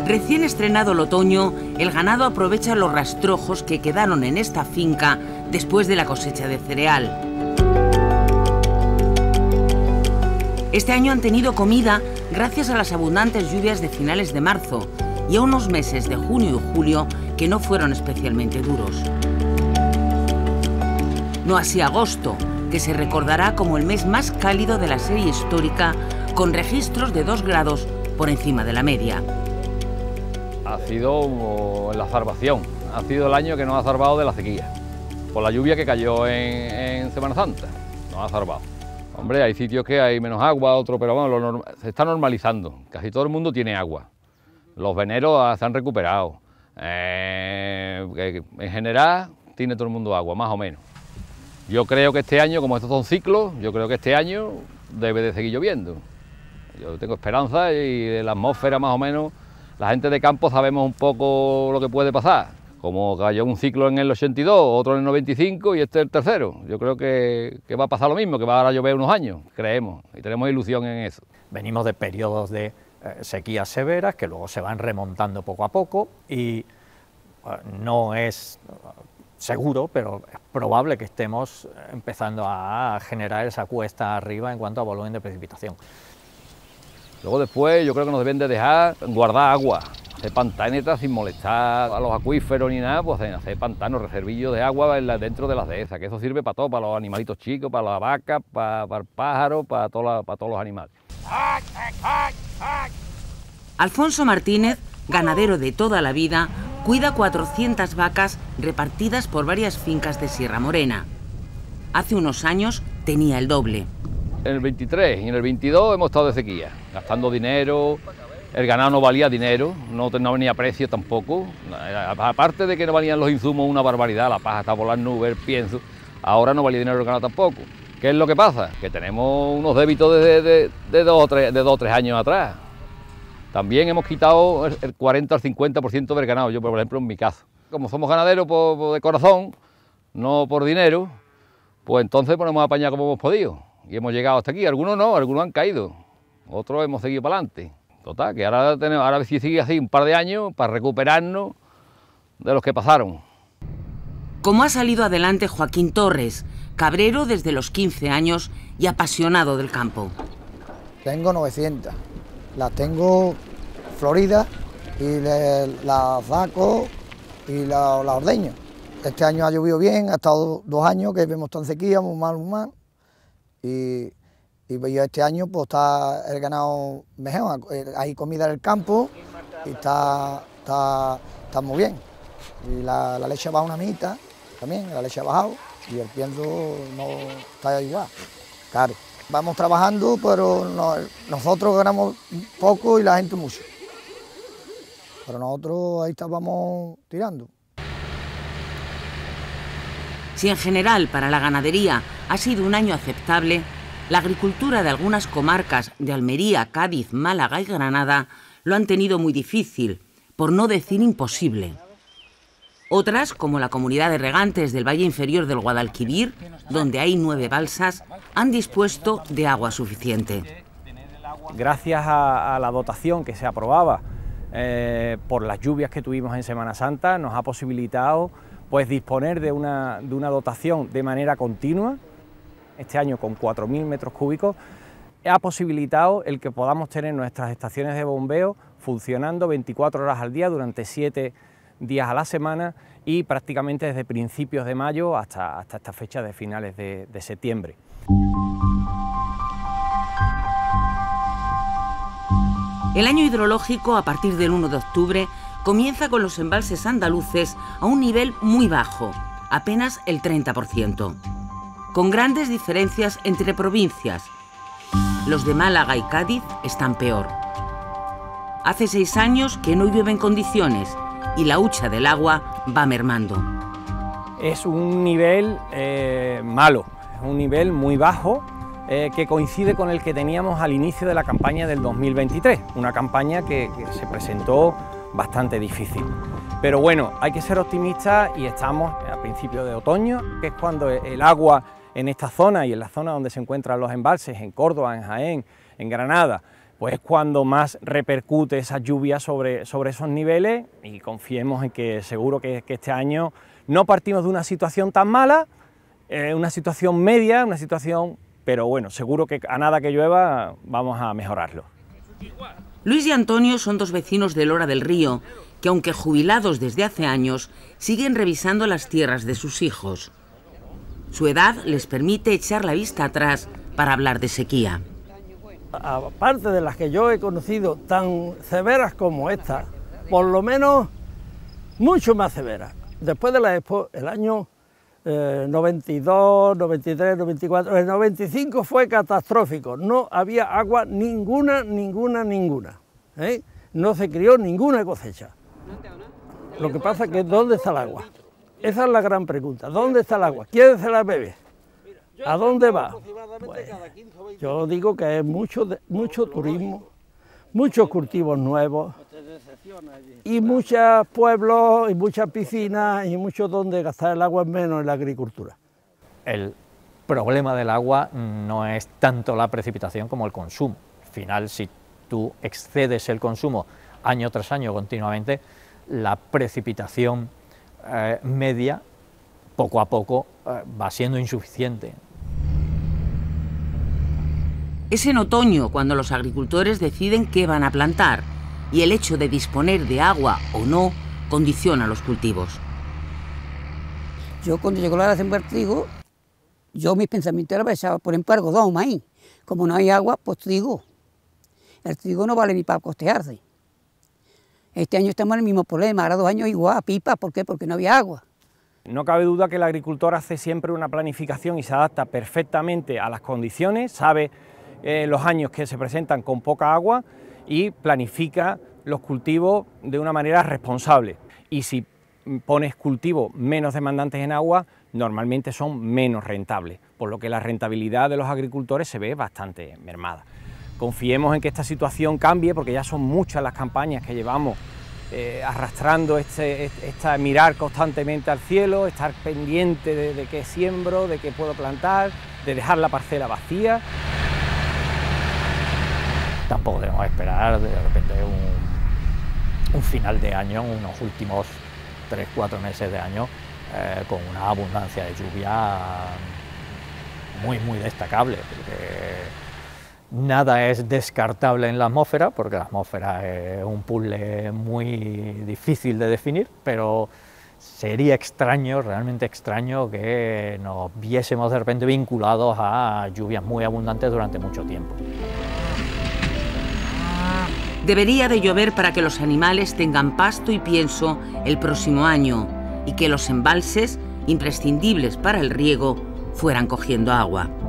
Recién estrenado el otoño, el ganado aprovecha los rastrojos que quedaron en esta finca después de la cosecha de cereal. Este año han tenido comida gracias a las abundantes lluvias de finales de marzo y a unos meses de junio y julio que no fueron especialmente duros. No así agosto, que se recordará como el mes más cálido de la serie histórica, con registros de 2 grados por encima de la media. Ha sido la salvación, ha sido el año que nos ha salvado de la sequía, por la lluvia que cayó en Semana Santa, nos ha salvado. Hombre, hay sitios que hay menos agua, otros, pero bueno, se está normalizando, casi todo el mundo tiene agua. Los veneros se han recuperado, en general tiene todo el mundo agua, más o menos. Yo creo que este año, como estos son ciclos, yo creo que este año debe de seguir lloviendo. Yo tengo esperanza y de la atmósfera más o menos, la gente de campo sabemos un poco lo que puede pasar. Como cayó un ciclo en el 82, otro en el 95 y este es el tercero. Yo creo que va a pasar lo mismo, que va a llover unos años, creemos, y tenemos ilusión en eso. Venimos de periodos de sequías severas que luego se van remontando poco a poco y no es seguro, pero es probable que estemos empezando a generar esa cuesta arriba en cuanto a volumen de precipitación. Luego después yo creo que nos deben de dejar guardar agua, hacer pantanetas sin molestar a los acuíferos ni nada, pues hacer pantanos, reservillos de agua dentro de las dehesas, que eso sirve para todo, para los animalitos chicos, para la vaca, para el pájaro, para todos los animales. Alfonso Martínez, ganadero de toda la vida, cuida 400 vacas repartidas por varias fincas de Sierra Morena. Hace unos años tenía el doble. En el 23 y en el 22 hemos estado de sequía, gastando dinero, el ganado no valía dinero, no venía precio tampoco, aparte de que no valían los insumos una barbaridad, la paja está por las nubes, el pienso, ahora no valía dinero el ganado tampoco. ¿Qué es lo que pasa? Que tenemos unos débitos de 2 o 3 años atrás. También hemos quitado el 40 al 50% del ganado, yo por ejemplo en mi caso. Como somos ganaderos de corazón, no por dinero, pues entonces pues, hemos apañado como hemos podido. Y hemos llegado hasta aquí, algunos no, algunos han caído, otros hemos seguido para adelante. Total, que ahora si sigue así un par de años para recuperarnos de los que pasaron. Como ha salido adelante Joaquín Torres, cabrero desde los 15 años y apasionado del campo. Tengo 900, las tengo floridas y las saco y las ordeño. Este año ha llovido bien, ha estado 2 años que vemos tan sequía, muy mal. Y este año pues está el ganado mejor, hay comida en el campo y está muy bien. Y la leche baja una mitad también, la leche ha bajado y el pienso no está igual, claro. Vamos trabajando, pero nosotros ganamos poco y la gente mucho. Pero nosotros ahí vamos tirando. Si en general para la ganadería ha sido un año aceptable, la agricultura de algunas comarcas de Almería, Cádiz, Málaga y Granada lo han tenido muy difícil, por no decir imposible. Otras, como la comunidad de regantes del Valle Inferior del Guadalquivir, donde hay 9 balsas, han dispuesto de agua suficiente. Gracias a la dotación que se aprobaba por las lluvias que tuvimos en Semana Santa, nos ha posibilitado pues disponer de una dotación de manera continua, este año con 4.000 metros cúbicos, ha posibilitado el que podamos tener nuestras estaciones de bombeo funcionando 24 horas al día durante 7 días a la semana y prácticamente desde principios de mayo hasta esta fecha de finales de septiembre. El año hidrológico, a partir del 1 de octubre, comienza con los embalses andaluces a un nivel muy bajo, apenas el 30%, con grandes diferencias entre provincias. Los de Málaga y Cádiz están peor. Hace 6 años que no llueve en condiciones y la hucha del agua va mermando. Es un nivel malo, es un nivel muy bajo que coincide con el que teníamos al inicio de la campaña del 2023, una campaña que se presentó bastante difícil. Pero bueno, hay que ser optimistas y estamos a principios de otoño, que es cuando el agua en esta zona y en la zona donde se encuentran los embalses, en Córdoba, en Jaén, en Granada, pues es cuando más repercute esa lluvia sobre esos niveles, y confiemos en que seguro que este año no partimos de una situación tan mala, una situación media, pero bueno, seguro que a nada que llueva vamos a mejorarlo. Luis y Antonio son dos vecinos de Lora del Río que, aunque jubilados desde hace años, siguen revisando las tierras de sus hijos. Su edad les permite echar la vista atrás para hablar de sequía. Aparte de las que yo he conocido tan severas como esta, por lo menos mucho más severas. Después de la Expo, el año 92, 93, 94, el 95 fue catastrófico, no había agua ninguna, ¿eh? No se crió ninguna cosecha. Lo que pasa es que ¿dónde está el agua? Esa es la gran pregunta, ¿dónde está el agua? ¿Quién se la bebe? ¿A dónde va? Pues, yo digo que hay mucho turismo, muchos cultivos nuevos y muchos pueblos y muchas piscinas y mucho donde gastar el agua menos en la agricultura. El problema del agua no es tanto la precipitación como el consumo. Al final, si tú excedes el consumo año tras año continuamente, la precipitación media poco a poco va siendo insuficiente. Es en otoño cuando los agricultores deciden qué van a plantar, y el hecho de disponer de agua o no condiciona los cultivos. Yo cuando llegó la hora de sembrar trigo, mis pensamientos eran echar, por ejemplo, algodón, maíz. Como no hay agua, pues trigo. El trigo no vale ni para costearse. Este año estamos en el mismo problema, ahora 2 años igual, pipa, ¿por qué? Porque no había agua. No cabe duda que el agricultor hace siempre una planificación y se adapta perfectamente a las condiciones, sabe los años que se presentan con poca agua y planifica los cultivos de una manera responsable. Y si pones cultivos menos demandantes en agua, normalmente son menos rentables, por lo que la rentabilidad de los agricultores se ve bastante mermada. Confiemos en que esta situación cambie, porque ya son muchas las campañas que llevamos arrastrando mirar constantemente al cielo, estar pendiente de qué siembro, de qué puedo plantar, de dejar la parcela vacía. Tampoco debemos esperar de repente un final de año, unos últimos 3-4 meses de año, con una abundancia de lluvia muy destacable, porque nada es descartable en la atmósfera, porque la atmósfera es un puzzle muy difícil de definir, pero sería extraño, realmente extraño, que nos viésemos de repente vinculados a lluvias muy abundantes durante mucho tiempo. Debería de llover para que los animales tengan pasto y pienso el próximo año y que los embalses, imprescindibles para el riego, fueran cogiendo agua.